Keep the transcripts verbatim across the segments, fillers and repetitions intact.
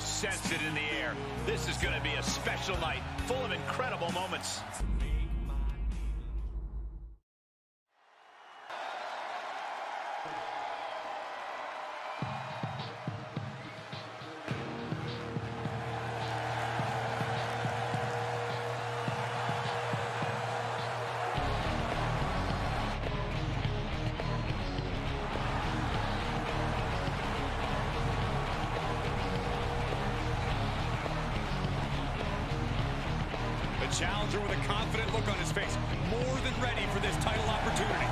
just sense it in the air. This is going to be a special night, full of incredible moments. Challenger with a confident look on his face, more than ready for this title opportunity.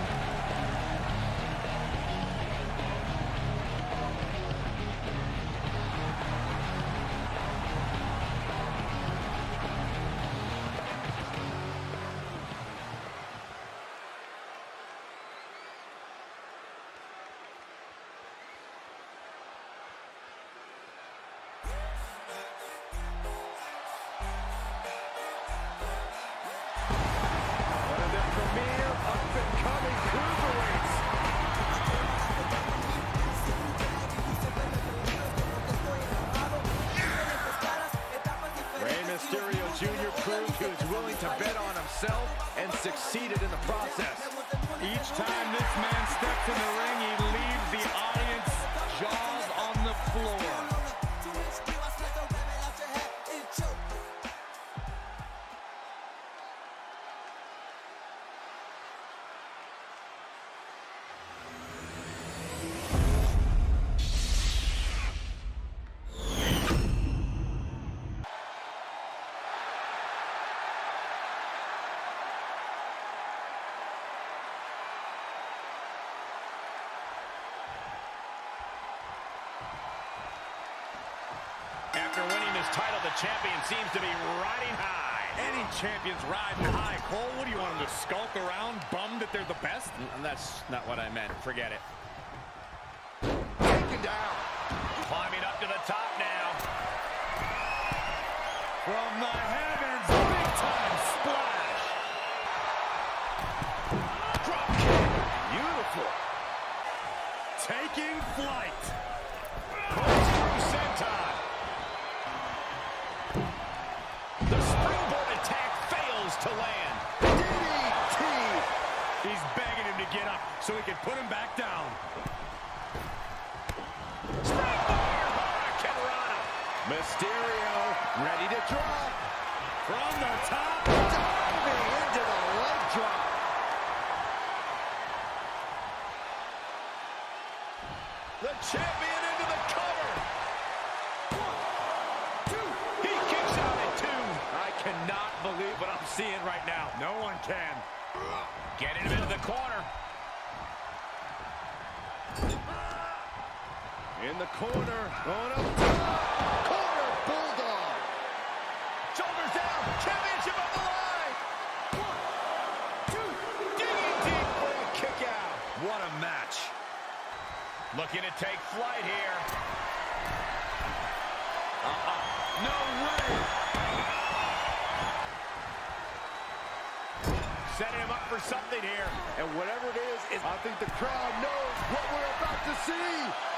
Junior proved he was willing to bet on himself and succeeded in the process. Each time this man steps in the ring, he leaves the audience jaws on the floor. After winning this title, the champion seems to be riding high. Any champion's riding high. Cole, what do you want them to skulk around, bummed that they're the best? And that's not what I meant. Forget it. Taken down. Climbing up to the top now. From the heavens, big time splash. Drop kick. Beautiful. Taking flight. Corkscrew senton. The springboard attack fails to land. D D T. He's begging him to get up so he can put him back down. Springboard Hurricanrana. Mysterio ready to drop. From the top. Diving into the leg drop. The champion into the cover. One, two. He kicks out at two. I cannot believe what I'm seeing right now. No one can. Getting him into the corner. In the corner. Going up top. Corner bulldog. Shoulders down. Championship on the line. One, two. Digging deep for a kick out. What a match. Looking to take flight here. Uh-uh. No way. Setting him up for something here. And whatever it is, is I think the crowd knows what we're about to see.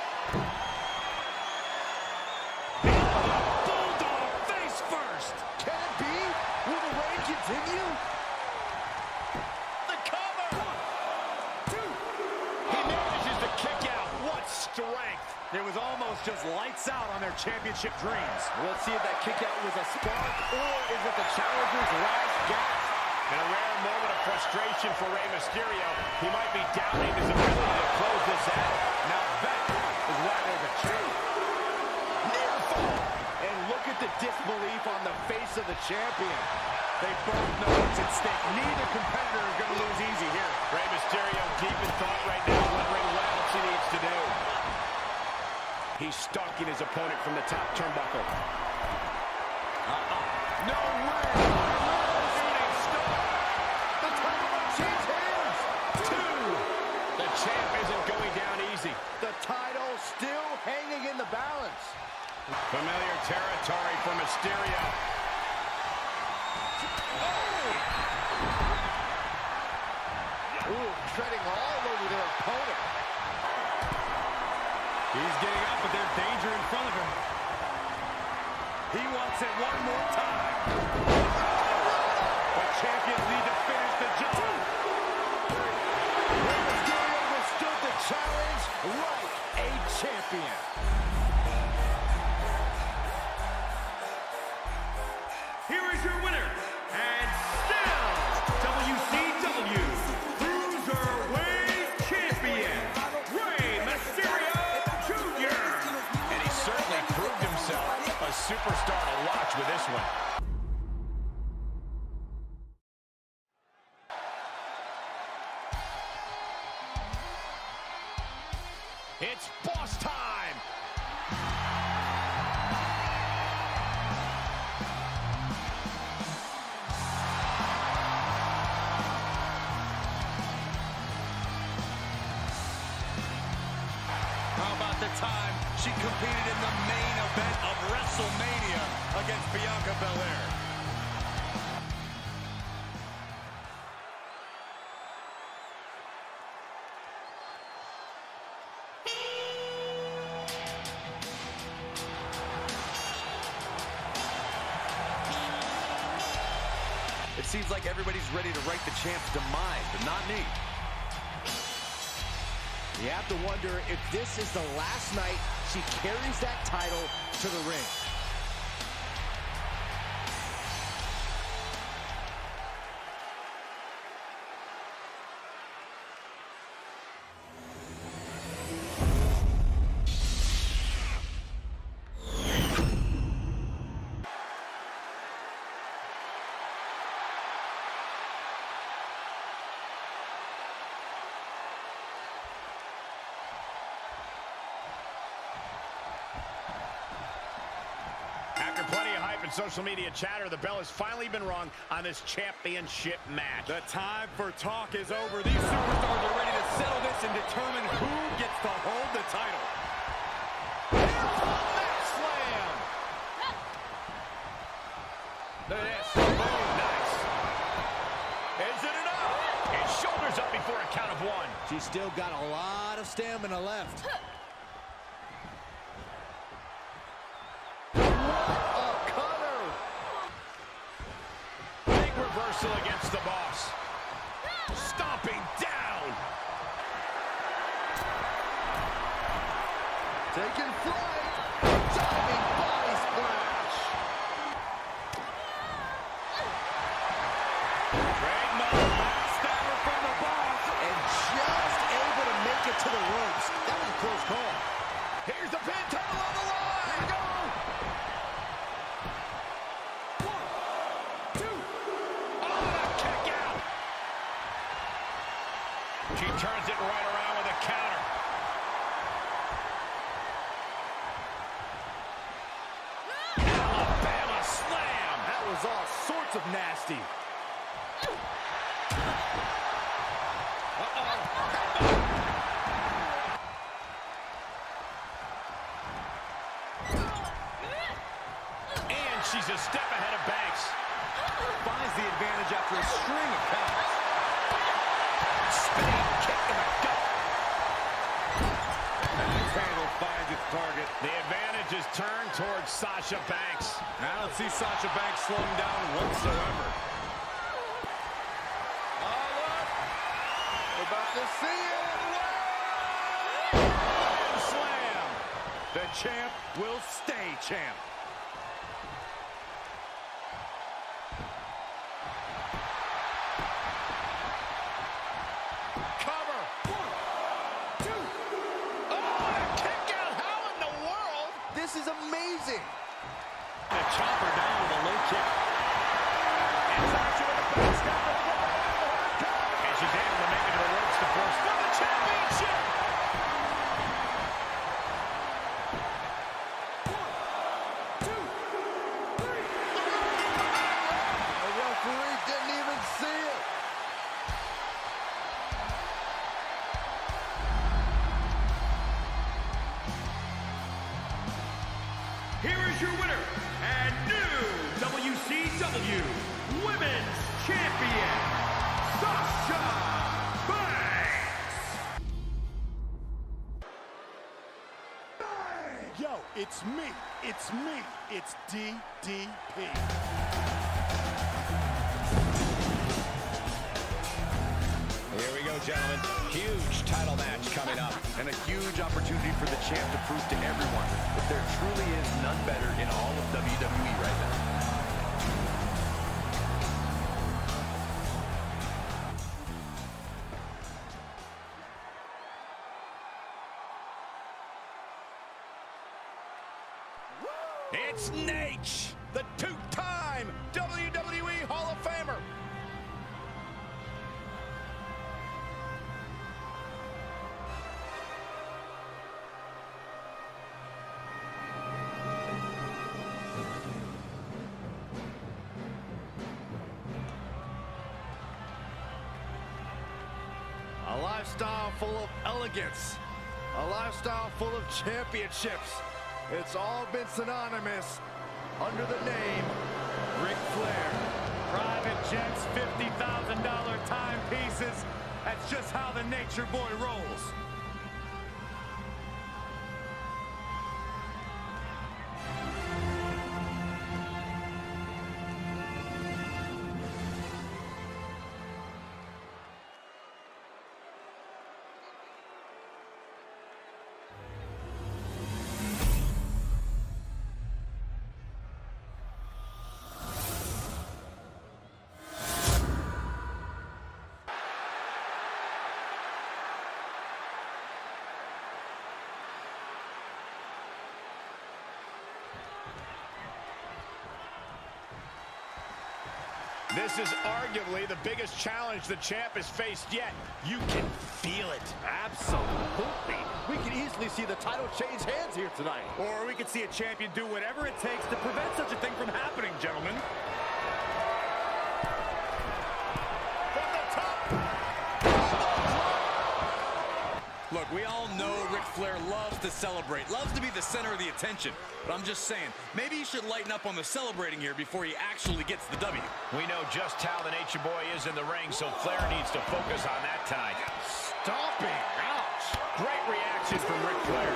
Bulldog face first. Can it be? Will the reign continue? The cover. One, two. He manages to kick out. What strength. It was almost just lights out on their championship dreams. Let's see if that kick out was a spark, or is it the challenger's last gasp? In a rare moment of frustration for Rey Mysterio, he might be doubting his ability to close this out. Now that is why there's a change. Near fall. And look at the disbelief on the face of the champion. They both know what's at stake. Neither competitor is going to lose easy here. Rey Mysterio deep in thought right now, wondering what else he needs to do. He's stalking his opponent from the top turnbuckle. Uh-uh. No way! Champ isn't going down easy. The title still hanging in the balance. Familiar territory for Mysterio. Oh! Ooh, treading all over their opponent. He's getting up, but there's danger in front of him. Takes it one more time. The champions need to finish the job. Rey Mysterio withstood the challenge like a champion. Here is your winner, and still W C W Cruiserweight Champion, Rey Mysterio Junior And he certainly proved himself a superstar to watch with this one. It's boss time! How about the time she competed in the main event of WrestleMania against Bianca Belair? It seems like everybody's ready to write the champ's demise, but not me. You have to wonder if this is the last night she carries that title to the ring. After plenty of hype and social media chatter, the bell has finally been rung on this championship match. The time for talk is over. These superstars are ready to settle this and determine who gets to hold the title. Mat slam! Look at this. Boom, nice. Is it enough? And shoulders up before a count of one. She's still got a lot of stamina left. Reversal against the boss. Stomping down. Taking flight. Diving body splash. Trademark backstabber from the boss. And just able to make it to the ropes. That was a close call. Here's the pin, title on the line. Go. She turns it right around with a counter. Alabama slam. That was all sorts of nasty. Uh-oh. And she's a step ahead of Banks. Finds the advantage after a string of counts. Spinning kick in the gut. Axe handle finds its target. The advantage is turned towards Sasha Banks. I don't see Sasha Banks slowing down whatsoever. Oh, look. We're about to see it. Slam. The champ will stay champ. Cover. One, two. Oh, a kick out. How in the world? This is amazing. The chopper down with a low kick. And Sasha with a backstabber. And she's able to make it to the ropes to force for the championship. One, two, three. The referee didn't even see it. Here is your winner, and new W C W Women's Champion, Sasha Banks. Yo, It's me. It's me. It's D D P. Here we go, gentlemen. Huge title match coming up. And a huge opportunity for the champ to prove to everyone that there truly is none better in all of W W E right now. It's Nate, the two-time W W E Hall of Famer. A lifestyle full of elegance. A lifestyle full of championships. It's all been synonymous under the name Ric Flair. Private jets, fifty thousand dollar timepieces. That's just how the Nature Boy rolls. This is arguably the biggest challenge the champ has faced yet. You can feel it. Absolutely. We can easily see the title change hands here tonight. Or we could see a champion do whatever it takes to prevent such a thing from happening, gentlemen. From the top. Look, we all know Ric Flair loves to celebrate, loves to be the center of the attention. But I'm just saying, maybe he should lighten up on the celebrating here before he actually gets the W. We know just how the Nature Boy is in the ring, so Flair needs to focus on that tonight. Stomping. Ouch. Great reaction from Ric Flair.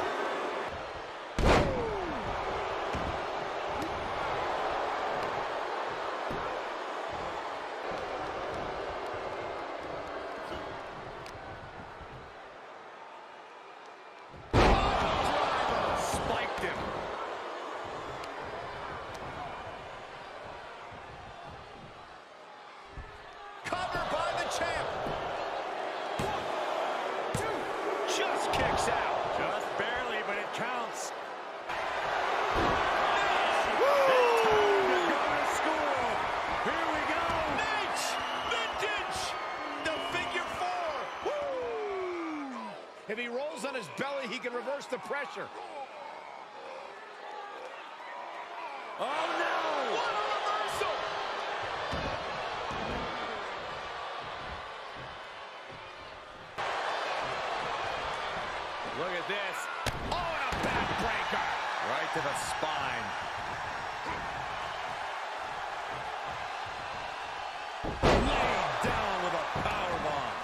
Kicks out. Just barely, but it counts. Woo! Time to go to school. Here we go. Nate, the ditch, the figure four. Woo! If he rolls on his belly, he can reverse the pressure. Oh, no. What a reversal! Look at this. Oh, and a backbreaker. Right to the spine. Laid down with a powerbomb.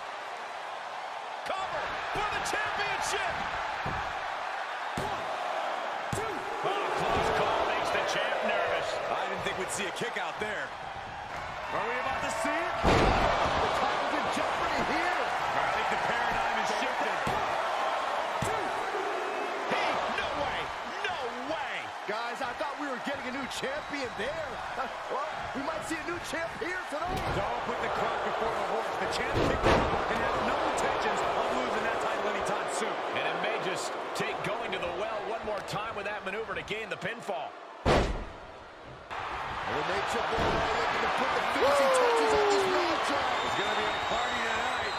Cover for the championship. One, two. Oh, close call makes the champ nervous. I didn't think we'd see a kick out there. Are we about to see it? The title's in jeopardy here. I think the paradigm is shifting. Hey, no way, no way. Guys, I thought we were getting a new champion there. Uh, well, we might see a new champ here tonight. Don't put the cart before the horse. The champ picked it up and has no intentions of losing that title anytime soon. And it may just take going to the well one more time with that maneuver to gain the pinfall. The Nature Boy looking to put the finishing touches on this matchup. It's going to be a party tonight.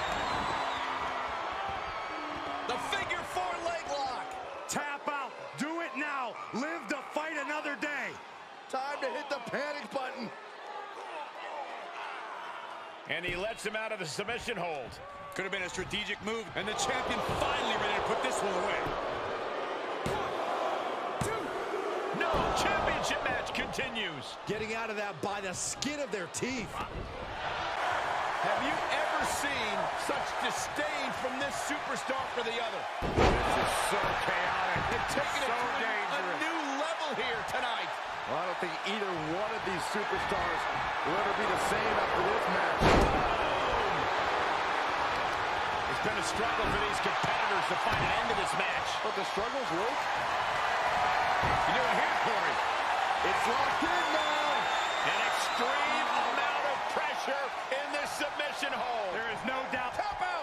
The figure four leg lock. Tap out. Do it now. Live to fight another day. Time to hit the panic button. And he lets him out of the submission hold. Could have been a strategic move, and the champion finally ready to put this one away. No, championship match continues. Getting out of that by the skin of their teeth. Have you ever seen such disdain from this superstar for the other? This is so chaotic. They're taking so it to dangerous. a new level here tonight. Well, I don't think either one of these superstars will ever be the same after this match. It's been a struggle for these competitors to find an end to this match. But the struggles work. You do it here, Corey. It's locked in now. An extreme amount of pressure in this submission hold. There is no doubt. Tap out.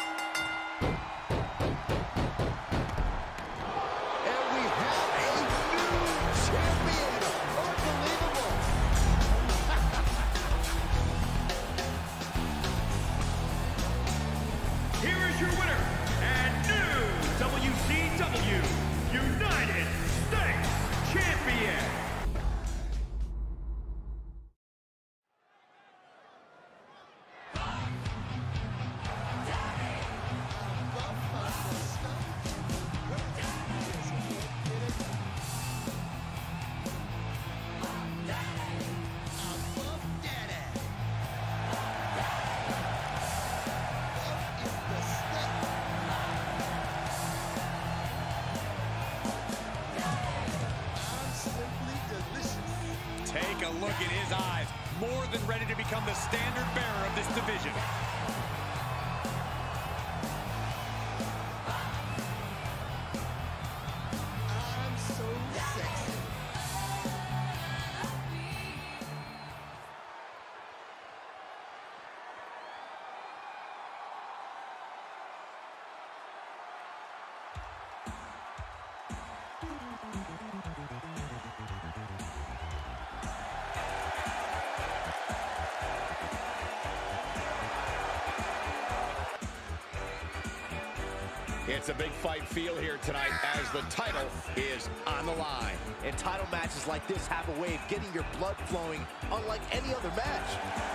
And we have a new champion. Unbelievable. Here is your winner and new W C W United States Champion. Take a look at his eyes. More than ready to become the standard bearer of this division. I'm so sexy. It's a big fight feel here tonight as the title is on the line. And title matches like this have a way of getting your blood flowing unlike any other match.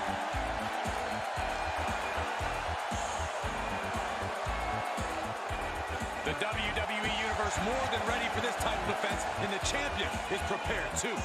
The W W E Universe more than ready for this title defense, and the champion is prepared too.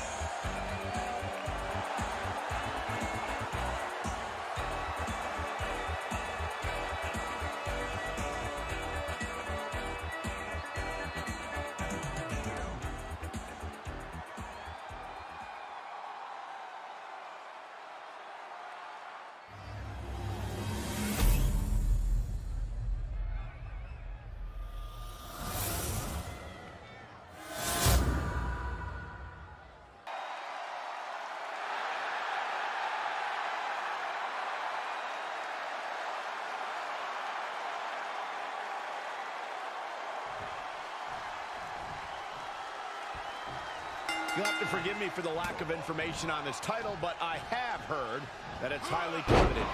You'll have to forgive me for the lack of information on this title, but I have heard that it's highly coveted.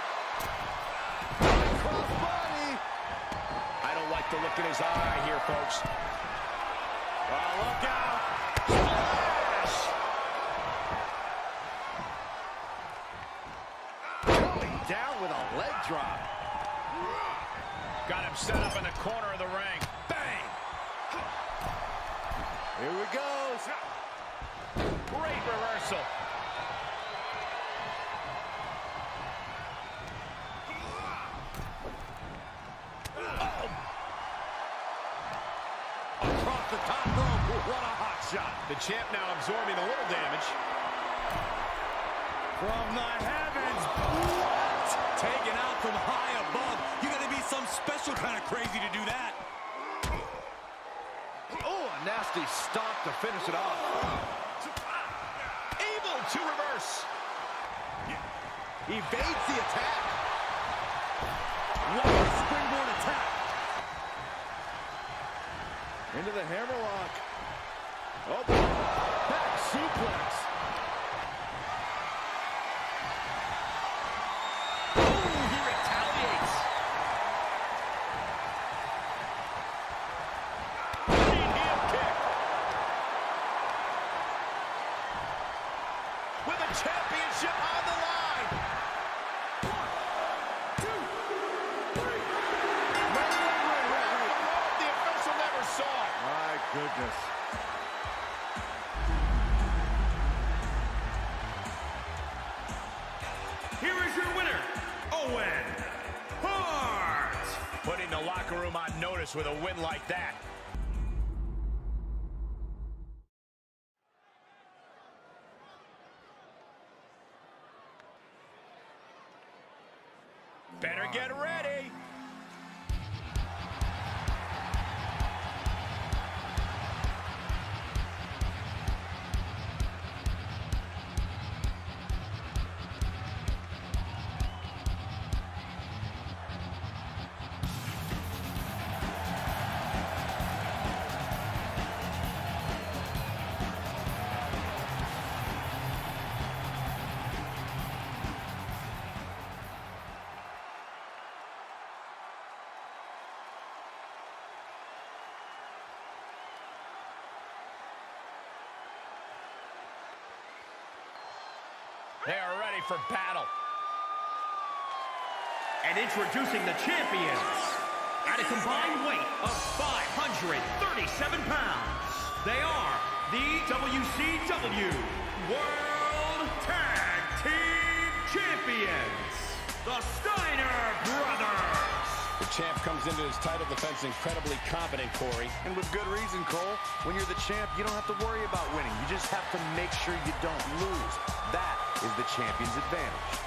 Crossbody. I don't like the look in his eye here, folks. Oh, look out. Splash! Going down with a leg drop. Got him set up in the corner of the ring. Bang! Here we go. Great reversal. Oh. Across the top rope. What a hot shot. The champ now absorbing a little damage. From the heavens. What? Taken out from high above. You gotta be some special kind of crazy to do that. Oh, a nasty stop to finish it off. Able to reverse. Evades the attack. What a springboard attack. Into the hammerlock. Oh, back suplex. Ooh, he retaliates. Running heel kick. With a championship on the line. One, two, three. Wait, wait, wait, wait, wait. The official never saw it. My goodness. Here is your winner, Owen Hart. Putting the locker room on notice with a win like that. Better get ready. They are ready for battle. And introducing the champions, at a combined weight of five hundred thirty-seven pounds, they are the W C W World Tag Team Champions, the Steiner Brothers. The champ comes into his title defense incredibly confident, Corey. And with good reason, Cole. When you're the champ, you don't have to worry about winning. You just have to make sure you don't lose. That is the champion's advantage.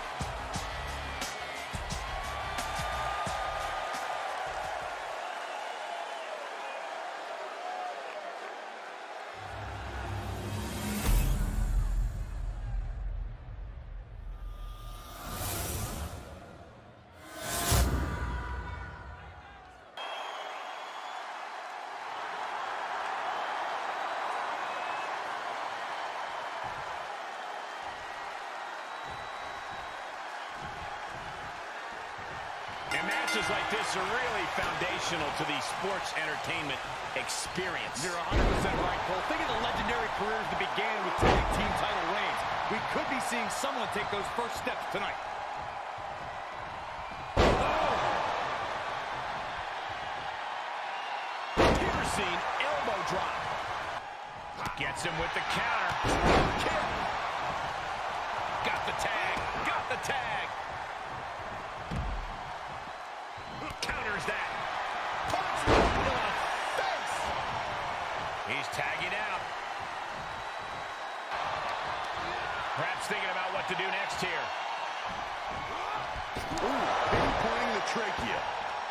And matches like this are really foundational to the sports entertainment experience. You're one hundred percent right, Cole. Think of the legendary careers that began with tag team title reigns. We could be seeing someone take those first steps tonight. Piercing elbow drop. Gets him with the counter. Kick. Got the tag. Got the tag. Counters that. Punch right to the face. He's tagging out. Perhaps thinking about what to do next here. Ooh, pinpointing the trachea.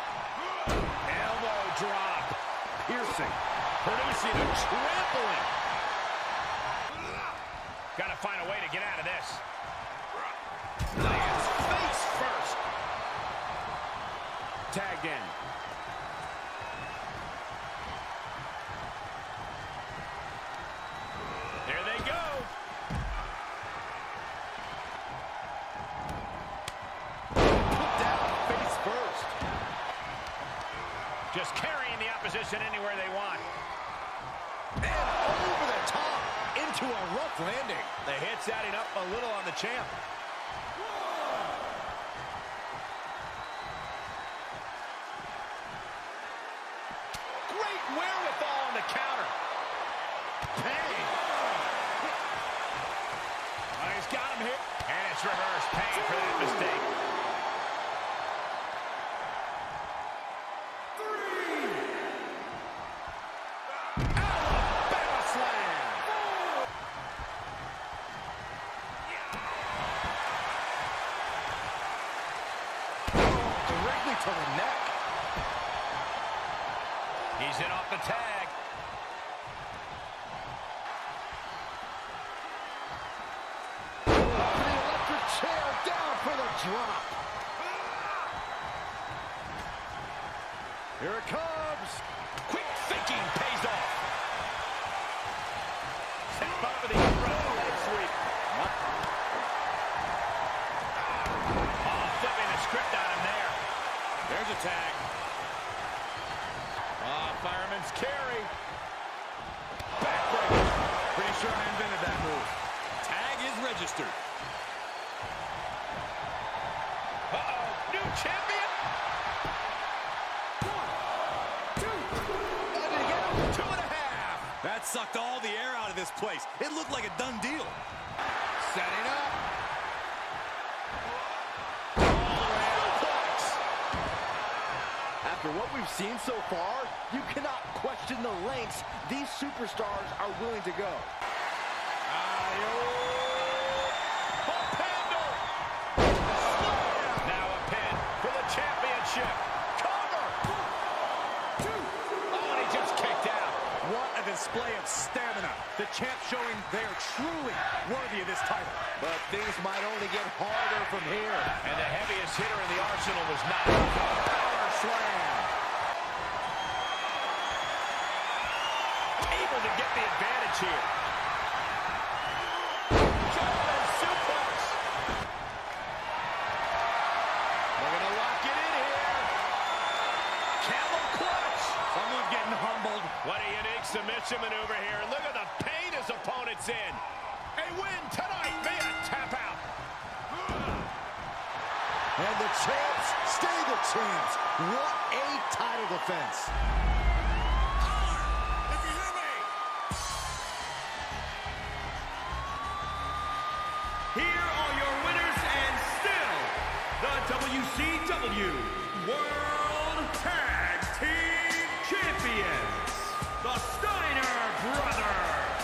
Elbow drop. Piercing. Producing a trampling. Got to find a way to get out of this. Lands face first. Tagged in. There they go. Put down face first. Just carrying the opposition anywhere they want. And over the top into a rough landing. The hit's adding up a little on the champ. Great wherewithal on the counter. Pain. Oh, he's got him here. And it's reverse pain for that mistake. Alabama slam. Directly to the neck. He's in off the tag. The electric chair down for the drop. Here it comes. Quick thinking pays off. Step up for the road sweep. Oh, flipping the script on him there. There's a tag. Ah, oh, fireman's carry. Backbreaker. Pretty sure I invented that move. Tag is registered. Uh-oh, new champion. One, two, two and a half. That sucked all the air out of this place. It looked like a done deal. Setting up. All around. After what we've seen so far, you cannot question the lengths these superstars are willing to go. Now a pin for the championship. Cover. Two. Oh, and he just kicked out. What a display of stamina. The champ showing they are truly worthy of this title. But things might only get harder from here. And the heaviest hitter in the arsenal was not power slam. Able to get the advantage here. German suplex. They're going to lock it in here. Camel clutch. Someone's getting humbled. What a unique submission maneuver here. Look at the pain his opponent's in. A win tonight via tap out. And the champs stay the champs. What a title defense. If you hear me. Here are your winners and still the W C W World Tag Team Champions, the Steiner Brothers.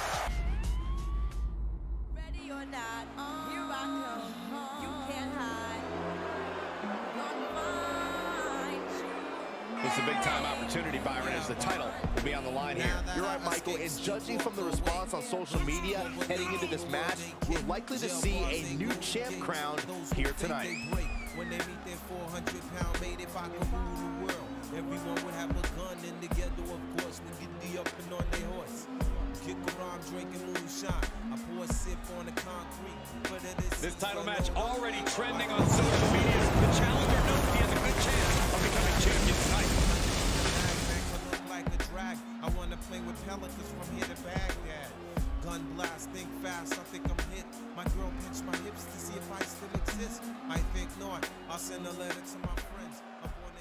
Ready or not, here I come. You can't hide. Gonna find you. It's a big-time opportunity, Byron, as the title will be on the line here. You're right, Michael, and judging from the response on social media heading into this match, we're likely to see a new champ crowned here tonight. When they meet their four hundred pound mate, if I could rule the world, everyone would have a gun, and together, of course, we get the up and on their horse. Kick around drinking moonshine. I pour a sip on the concrete. But it is This title match already trending on social media. The challenger knows he has a good chance of becoming champion tonight. Look like a drag. I want to play with pelicans from here to Baghdad. Gun blast, think fast, I think I'm hit. My girl pinched my hips to see if I still exist. I think not. I'll send a letter to my friends. I want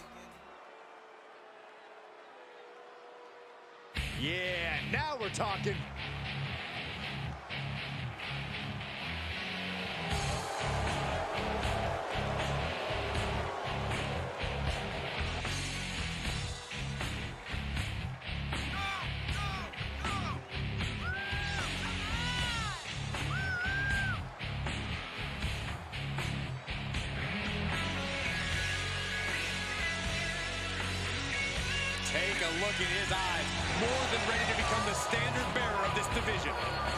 to get... Yeah, now we're talking. Take a look in his eyes. More than ready to become the standard bearer of this division.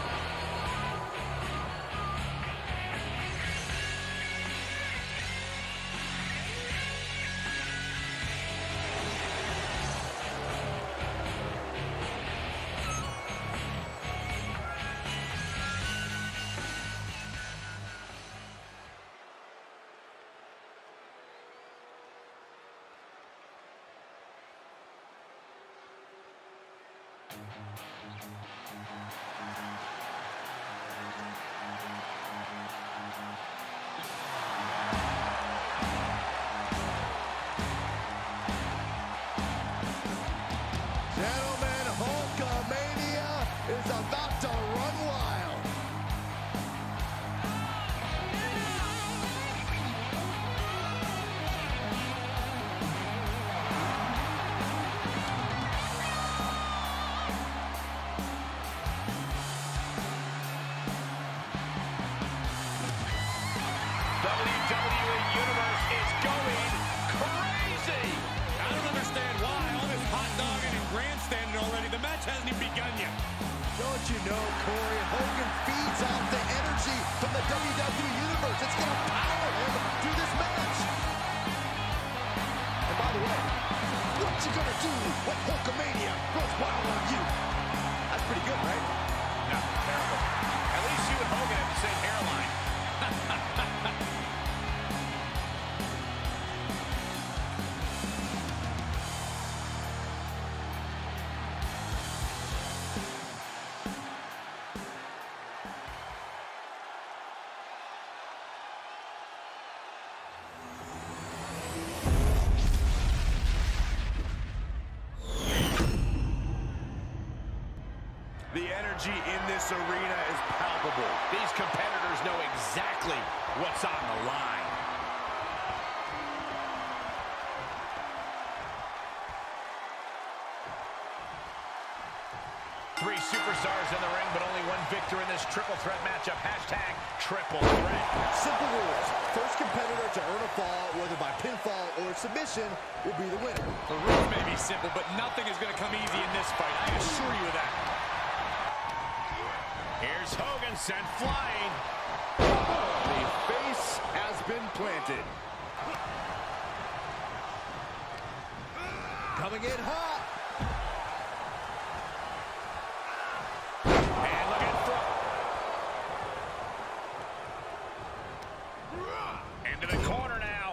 Gentlemen, Hulkamania is about to run wild. W W E Universe is going crazy. I don't understand why. All this hot dogging and grandstanding already. The match hasn't even begun yet. Don't you know, Corey, Hogan feeds off the energy from the W W E Universe. It's going to power him through this match. And by the way, what you going to do when Hulkamania goes wild on you? That's pretty good, right? No, terrible. At least you and Hogan have the same hairline. The energy in this arena is palpable. These competitors know exactly what's on the line. superstars in the ring, but only one victor in this triple threat matchup. Hashtag triple threat. Simple rules. First competitor to earn a fall, whether by pinfall or submission, will be the winner. The rules may be simple, but nothing is going to come easy in this fight. I assure you of that. Here's Hogan sent flying. The face has been planted. Coming in hot. And look at front. Into the corner now.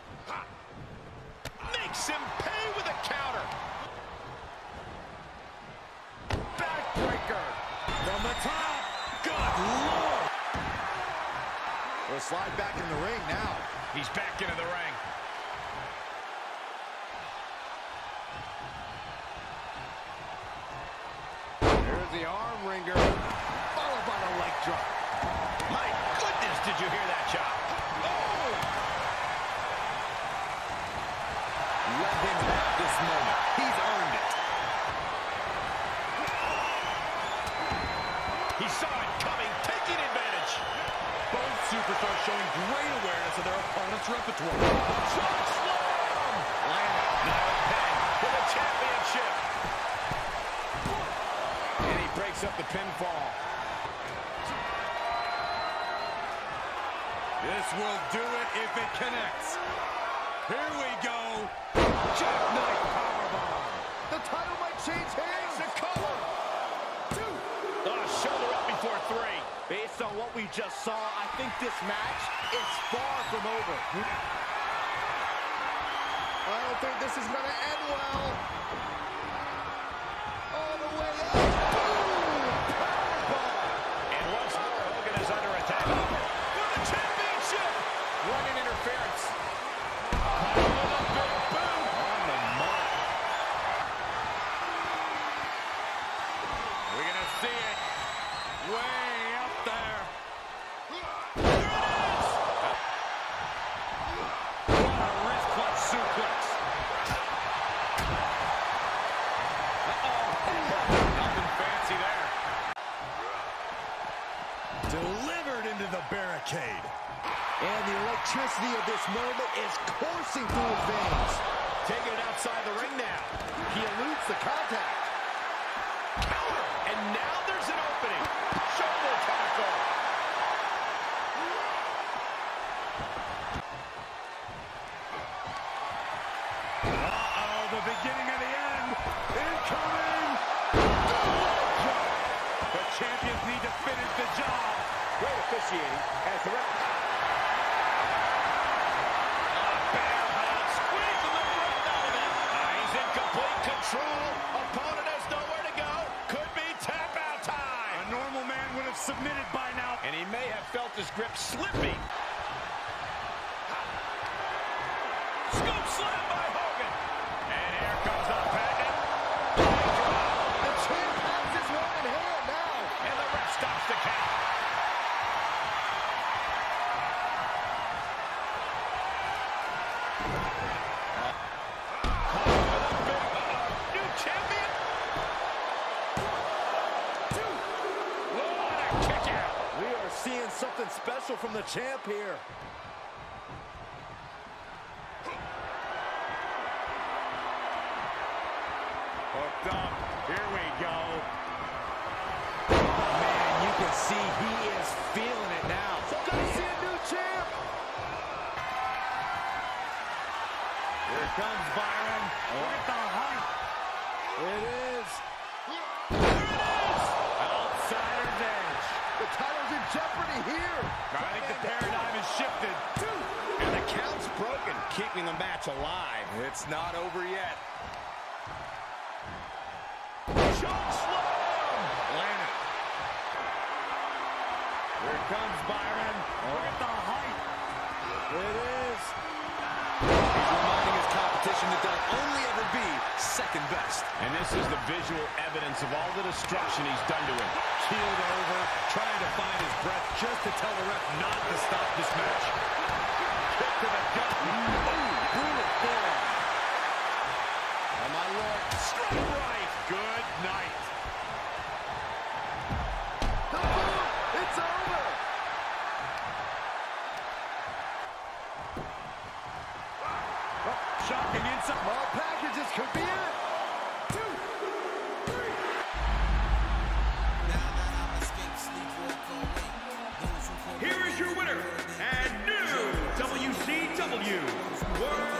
Makes him pay with a counter. Backbreaker. From the top. Good Lord. We'll slide back in the ring now. He's back into the ring. There's the arm wringer, followed by the leg drop. My goodness, did you hear that chop? Oh! Let him have this moment. He's earned it. He saw it coming, taking advantage. Both superstars showing great awareness of their opponent's repertoire. Choke slam! Now a pin for the championship. And he breaks up the pinfall. This will do it if it connects. Here we go. Jackknife powerbomb. The title might change hands. The cover. Two. Oh, shoulder up before three. Based on what we just saw, I think this match is far from over. I don't think this is going to end well. All the way up. Boom! Powerbomb. And once more, Hogan is under attack. For the championship. Running interference. Big boom on the mark. We're going to see it way up there. What a wrist clutch suplex. Uh-oh. Nothing fancy there. Delivered into the barricade. And the electricity of this moment is coursing through his veins. Taking it outside the ring now. He eludes the contact. Counter. And now there's an opening. Shoulder tackle. Uh-oh, the beginning of the end. Incoming. The champions need to finish the job. Great officiating as the ref. Squeezing the breath out of it. He's in complete control. Opponent has nowhere to go. Could be tap out time. A normal man would have submitted by now. And he may have felt his grip slipping. Scoop slam by Hogan. And here comes the pendant. The champ has his one in hand now. And the ref stops the count. New champion. What a kick out. We are seeing something special from the champ here. Hooked up. Here we go. Man, you can see he is feeling it now. Gonna see a new champ. Here comes Byron. Look at the height. It is. Outsider's edge. The title's in jeopardy here. I think the paradigm has shifted. And the count's broken, keeping the match alive. It's not over yet. Choke slam! Landed. Here comes Byron. Look at the height. It is. He's reminding his competition that they'll only ever be second best. And this is the visual evidence of all the destruction he's done to him. Keeled over, trying to find his breath just to tell the ref not to stop this match. Kick to the gut. Ooh, brutal forearm. On my left. Straight right. Good night. W World